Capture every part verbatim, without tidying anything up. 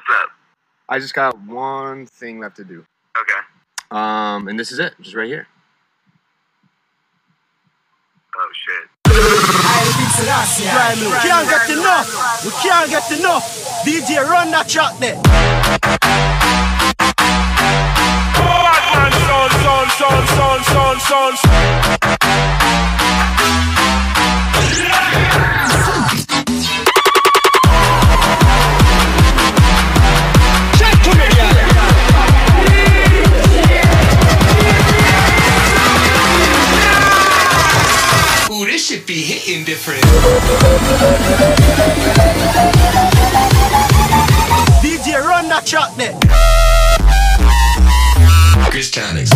What's up? I just got one thing left to do. Okay. Um, and this is it, just right here. Oh shit. Right, we can't get enough. We can't get enough. D J, run that track there. Batman, son, son, son, son, son, son. Check to me, ooh, this shit be hitting different. D J, run that track there. Chris Tonics.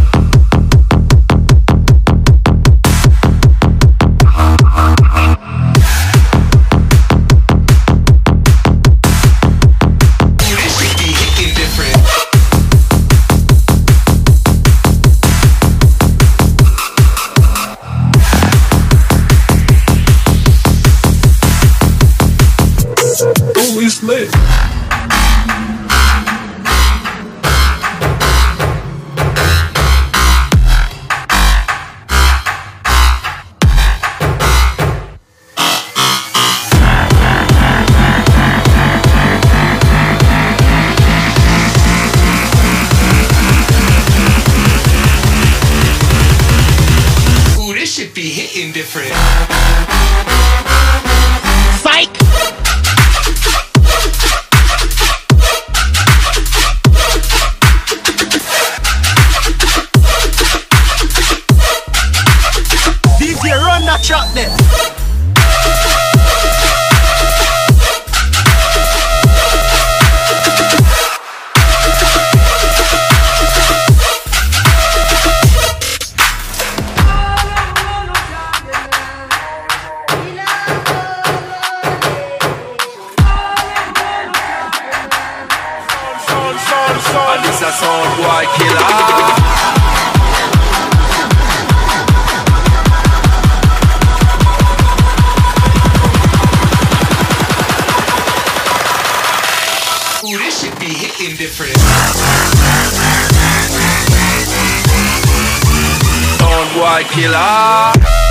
Always lit. Ooh, this shit be hitting different. Psych! D J, run that track there. And this a sound boy killer. Ooh, this shit be hitting different. Sound boy killer.